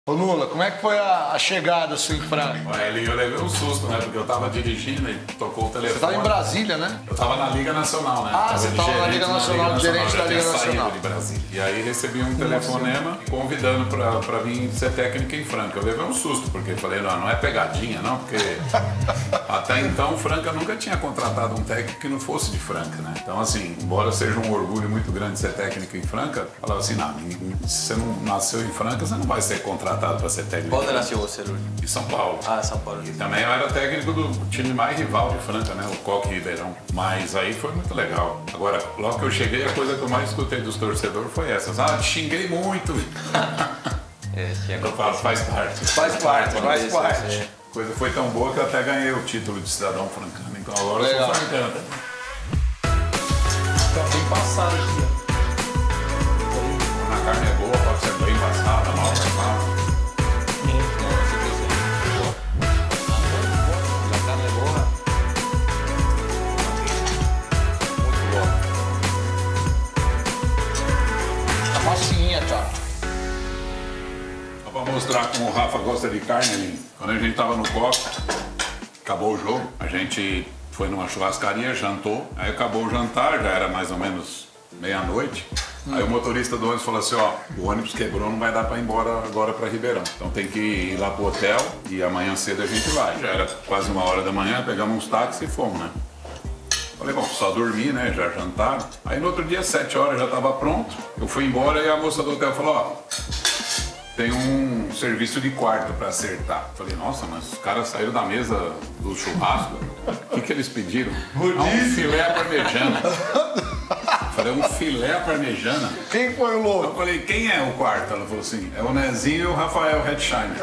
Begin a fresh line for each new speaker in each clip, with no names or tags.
Ô Lula, como é que foi a chegada sua em Franca?
Eu levei um susto, né? Porque eu tava dirigindo e tocou o telefone.
Você tava em Brasília, né?
Eu tava na Liga Nacional, né?
Ah, você tava na Liga Nacional, gerente da Liga Nacional.
De Brasília. E aí recebi um telefonema convidando pra vir ser técnico em Franca. Eu levei um susto, porque falei, não é pegadinha, não, porque até então Franca nunca tinha contratado um técnico que não fosse de Franca, né? Então, assim, embora seja um orgulho muito grande ser técnico em Franca, falava assim, não, se você não nasceu em Franca, você não vai ser contratado para ser técnico.
Onde nasceu você, Lula?
Em São Paulo.
Ah, São Paulo.
E também eu era técnico do time mais rival de Franca, né? O Coque Ribeirão. Mas aí foi muito legal. Agora, logo que eu cheguei, a coisa que eu mais escutei dos torcedores foi essa. Ah, te xinguei muito.
Eu
falo, faz parte.
Faz parte.
A coisa foi tão boa que eu até ganhei o título de cidadão francano. Então agora eu sou francano.
Tá bem passado aqui,
A carne é boa, pode ser bem passada, mal passada.
A carne é boa. Muito boa.
Tá massinha, cara.
Só pra mostrar como o Rafa gosta de carne, ali. Quando a gente tava no coque, acabou o jogo, a gente foi numa churrascaria, jantou, aí acabou o jantar, já era mais ou menos meia-noite. Aí o motorista do ônibus falou assim, ó, o ônibus quebrou, não vai dar pra ir embora agora pra Ribeirão. Então tem que ir lá pro hotel e amanhã cedo a gente vai. Já era quase 1h da manhã, pegamos uns táxis e fomos, né? Falei, bom, só dormir, né? Já jantaram. Aí no outro dia, 7h, já tava pronto. Eu fui embora e a moça do hotel falou, ó, tem um serviço de quarto pra acertar. Falei, nossa, mas os caras saíram da mesa do churrasco. O que eles pediram? Um filé à parmegiana. Falei, um filé à parmegiana.
Quem foi o louco?
Eu falei, quem é o quarto? Ela falou assim, é o Nezinho e o Rafael Redshine.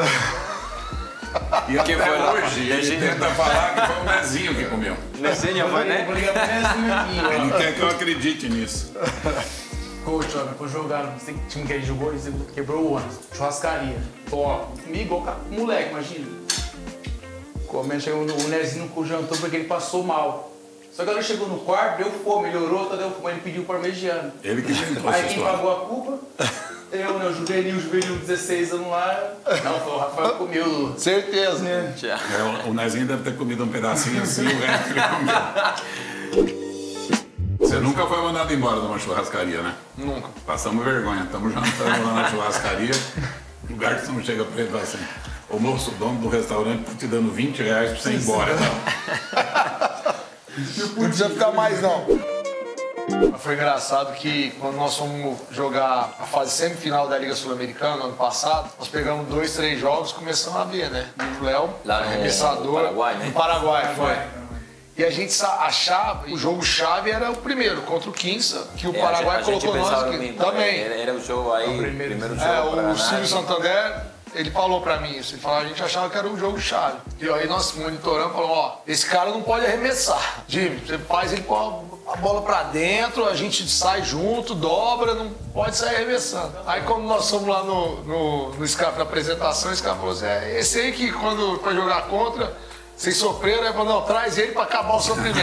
E até
foi lá?
hoje ele tenta falar que foi o Nezinho que comeu.
Nezinho foi, né?
Ele quer que eu acredite nisso.
Coach, ó, depois jogaram, esse time que ele jogou, ele quebrou o ônibus, churrascaria. Ó, comigo, igual moleque, imagina. Comendo, chegou o Nezinho no jantou porque ele passou mal. Só que ele chegou no quarto, deu fome, melhorou, tá, deu fome, ele pediu parmegiana.
Ele que inventou essa
Aí quem
história.
pagou a culpa? Eu, né, o juvenil 16 anos lá. Não, foi o Rafael comeu.
Certeza.
Né?
O Nezinho deve ter comido um pedacinho assim, o resto ele comeu. Você nunca foi mandado embora de uma churrascaria, né?
Nunca.
Passamos vergonha, estamos jantando lá na churrascaria, o garçom chega pra ele e fala assim, ô moço, o dono do restaurante tá te dando R$20 pra você ir embora, não.
Não precisa ficar mais, não. Mas foi engraçado que quando nós fomos jogar a fase semifinal da Liga Sul-Americana, ano passado, nós pegamos 2, 3 jogos e começamos a ver, né? O Léo,
Lá no
arremessador.
Paraguai, né?
No Paraguai, foi. E a gente achava, o jogo-chave era o primeiro, contra o Quinça, que o Paraguai colocou nós aqui. Também.
Era o jogo aí, primeiro jogo.
O Silvio Santander, ele falou pra mim isso. Ele falou, a gente achava que era o jogo-chave. E aí nós monitoramos e falamos, ó, esse cara não pode arremessar. Jimmy, você faz ele pôr a bola pra dentro, a gente sai junto, dobra, não pode sair arremessando. Aí quando nós fomos lá no SCAP, na apresentação, esse cara falou assim, esse aí que quando foi jogar contra... Vocês sofreram, aí falou, não, traz ele pra acabar o sofrimento.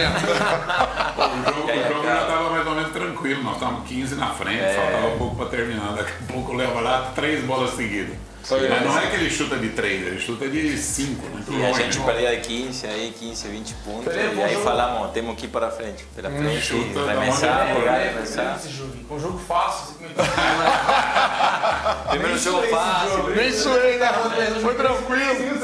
O jogo já estava mais ou menos tranquilo, nós estávamos 15 na frente, faltava pouco para terminar. Daqui a pouco o Léo lá 3 bolas seguidas. Mas não é que ele chuta de 3, ele chuta de 5. Né?
E a gente perdia 15, 20 pontos. E aí falamos, temos que ir para frente. Pela frente, arremessar, pegar, arremessar.
Um jogo fácil.
Primeiro jogo fácil.
Nem suei, né? Foi tranquilo.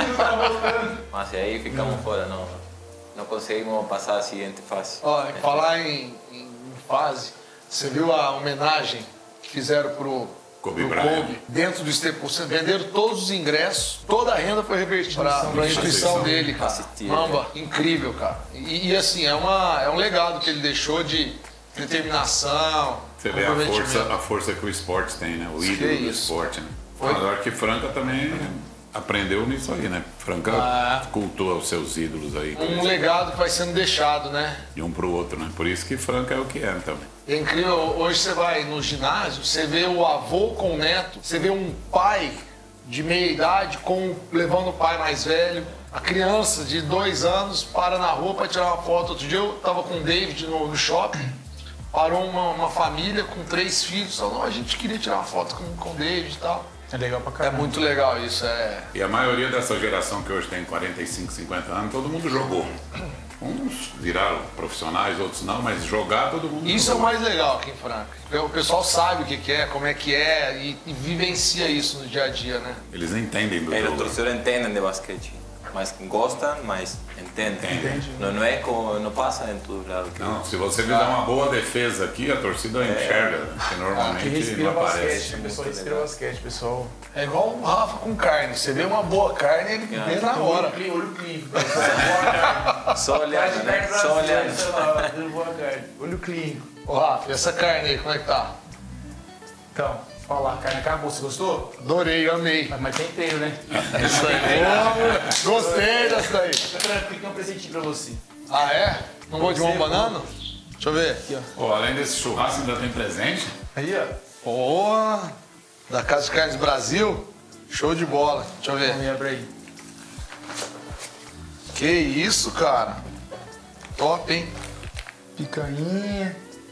Mas aí ficamos fora, não conseguimos passar a seguinte fase.
Ó, falar em fase, você viu a homenagem que fizeram pro
Kobe Bryant.
Dentro do Staples Center, venderam todos os ingressos, toda a renda foi revertida para a instituição dele, cara. Mamba, incrível, cara. E assim, é um legado que ele deixou de determinação.
Você vê a força que o esporte tem, né? O ídolo do esporte, né? Agora que Franca também aprendeu nisso aí, né? Franca cultua os seus ídolos aí.
Um legado que vai sendo deixado, né?
De um pro outro, né? Por isso que Franca é o que é também.
É incrível, hoje você vai no ginásio, você vê o avô com o neto, você vê um pai de meia idade levando o pai mais velho, a criança de 2 anos para na rua para tirar uma foto. Outro dia eu estava com o David no shopping, parou uma família com 3 filhos, falou, não, a gente queria tirar uma foto com o David e tal.
É legal pra
É
caramba.
muito legal isso,
E a maioria dessa geração que hoje tem 45, 50 anos, todo mundo jogou. Uns viraram profissionais, outros não, mas jogar todo mundo
Isso é o
jogou.
mais legal aqui em Franca. O pessoal sabe o que é, como é que é e vivencia isso no dia a dia, né?
Eles entendem do
Os
jogo.
torcedores entendem de basquete. Mas gostam, mas entendem.
Entende.
Não é como, não passa em todo lado.
Não, se você fizer uma boa defesa aqui, a torcida enxerga, que
Que
normalmente
respira
não aparece.
basquete, o pessoal respira basquete, pessoal.
É igual o Rafa com carne. Você vê uma boa carne, ele vê na hora.
Olho clínico, pessoal. Boa carne.
Só olhando, né? Só olhando.
Boa carne. Olho clínico.
Ô Rafa, e essa carne aí, como é que tá?
Então, falar, a carne acabou, você gostou?
Adorei, amei.
Mas tem treino, né?
Isso aí. Gostei dessa aí.
Fica tranquilo que é um presentinho pra você.
Ah, é? Não vou de mão banana? Deixa eu ver.
Aqui, ó.
Pô, além desse churrasco, ainda tem presente?
Aí, ó.
Pô, da Casa de Carnes Brasil. Show de bola. Deixa eu ver.
Vamos abrir aí.
Que isso, cara. Top, hein?
Picanha.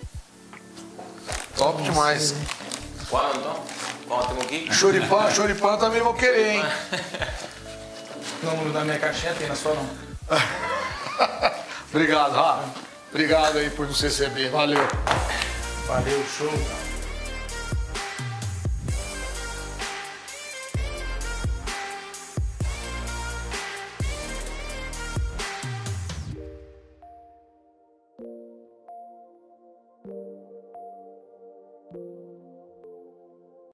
Top demais.
Quando então? Quando temos aqui?
Choripan também vou querer, hein?
Não, na minha caixinha tem, na sua não.
Obrigado, Rafa. Obrigado aí por nos receber. Valeu.
Valeu, show.